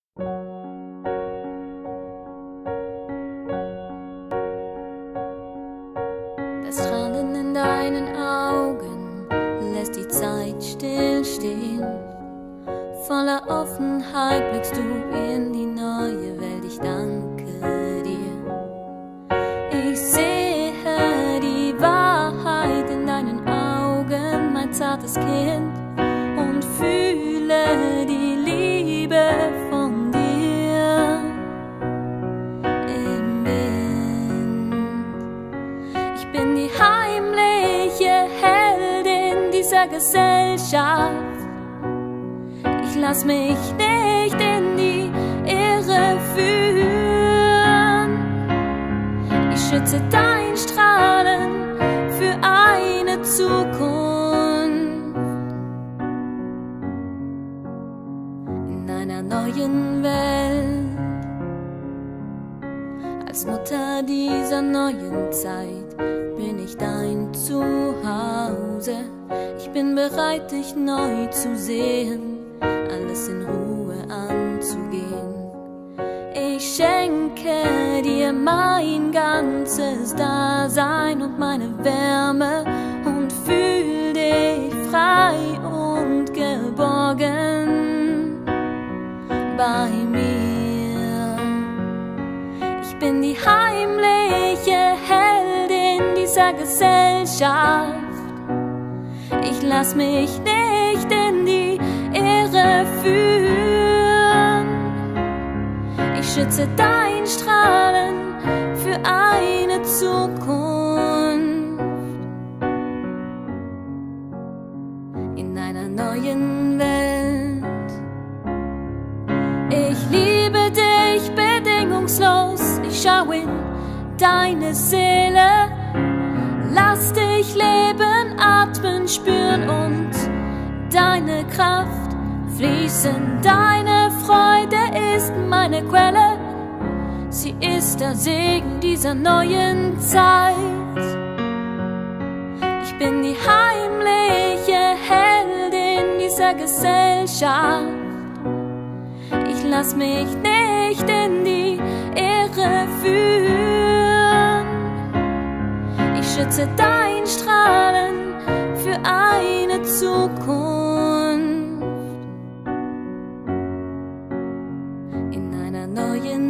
Das Strahlen in deinen Augen lässt die Zeit stillstehen. Voller Offenheit blickst du in die neue Welt. Ich danke dir. Ich sehe die Wahrheit in deinen Augen, mein zartes Kind, und fühle die Liebe von dir im Wind. Ich bin die heimliche Heldin dieser Gesellschaft. Ich lass mich nicht in die Irre führen. Ich schütze dein Strahlen für eine Zukunft. In einer neuen Welt, als Mutter dieser neuen Zeit, bin ich dein Zuhause. Ich bin bereit, dich neu zu sehen, alles in Ruhe anzugehen. Ich schenke dir mein ganzes Dasein und meine Wärme und fühl dich frei und geborgen bei mir. Ich bin die heimliche Heldin dieser Gesellschaft. Ich lass mich nicht in die Irre führen. Ich schütze dein Strahlen für eine Zukunft. In einer neuen Welt. Ich liebe dich bedingungslos. Ich schau in deine Seele. Lass dich leben, atmen, spüren und deine Kraft fließen. Deine Freude ist meine Quelle. Sie ist der Segen dieser neuen Zeit. Ich bin die heimliche Heldin dieser Gesellschaft. Ich lass mich nicht in die Irre führen. Ich schütze dein Strahlen für eine Zukunft. In einer neuen